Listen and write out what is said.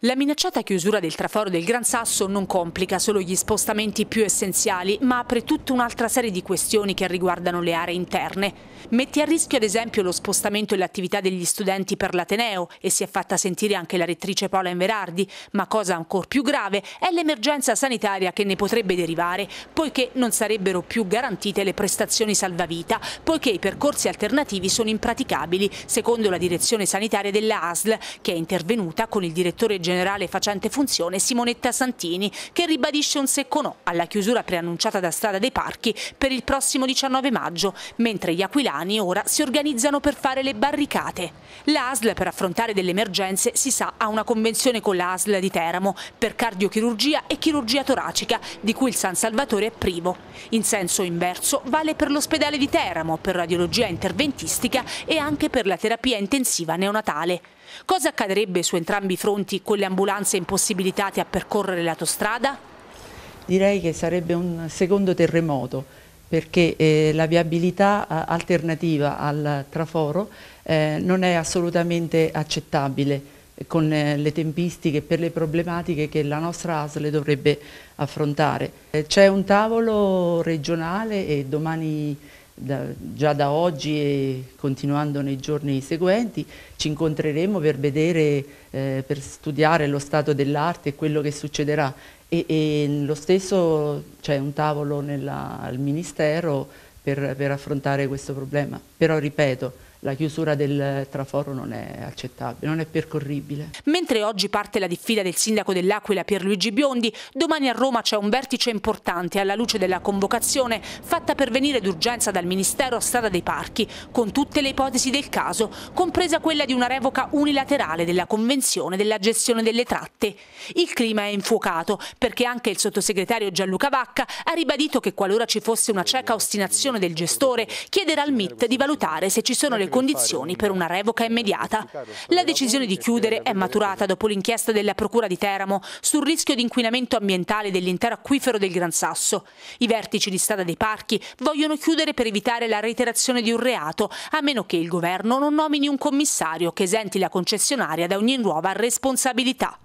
La minacciata chiusura del traforo del Gran Sasso non complica solo gli spostamenti più essenziali, ma apre tutta un'altra serie di questioni che riguardano le aree interne. Mette a rischio ad esempio lo spostamento e l'attività degli studenti per l'Ateneo e si è fatta sentire anche la rettrice Paola Inverardi, ma cosa ancor più grave è l'emergenza sanitaria che ne potrebbe derivare, poiché non sarebbero più garantite le prestazioni salvavita, poiché i percorsi alternativi sono impraticabili, secondo la direzione sanitaria della ASL, che è intervenuta con il direttore generale facente funzione Simonetta Santini, che ribadisce un secco no alla chiusura preannunciata da Strada dei Parchi per il prossimo 19 maggio, mentre gli aquilani ora si organizzano per fare le barricate. La ASL, per affrontare delle emergenze, si sa, ha una convenzione con la ASL di Teramo per cardiochirurgia e chirurgia toracica, di cui il San Salvatore è privo. In senso inverso vale per l'ospedale di Teramo, per radiologia interventistica e anche per la terapia intensiva neonatale. Cosa accadrebbe su entrambi i fronti con le ambulanze impossibilitate a percorrere l'autostrada? Direi che sarebbe un secondo terremoto, perché la viabilità alternativa al traforo non è assolutamente accettabile con le tempistiche per le problematiche che la nostra ASL dovrebbe affrontare. C'è un tavolo regionale e domani, già da oggi e continuando nei giorni seguenti, ci incontreremo per vedere, per studiare lo stato dell'arte e quello che succederà. E lo stesso c'è un tavolo al Ministero per affrontare questo problema. Però ripeto, la chiusura del traforo non è accettabile, non è percorribile. Mentre oggi parte la diffida del sindaco dell'Aquila Pierluigi Biondi, domani a Roma c'è un vertice importante alla luce della convocazione fatta per venire d'urgenza dal Ministero a Strada dei Parchi, con tutte le ipotesi del caso, compresa quella di una revoca unilaterale della Convenzione della gestione delle tratte. Il clima è infuocato perché anche il sottosegretario Gianluca Vacca ha ribadito che qualora ci fosse una cieca ostinazione del gestore, chiederà al MIT di valutare se ci sono le condizioni per una revoca immediata. La decisione di chiudere è maturata dopo l'inchiesta della Procura di Teramo sul rischio di inquinamento ambientale dell'intero acquifero del Gran Sasso. I vertici di Strada dei Parchi vogliono chiudere per evitare la reiterazione di un reato, a meno che il governo non nomini un commissario che esenti la concessionaria da ogni nuova responsabilità.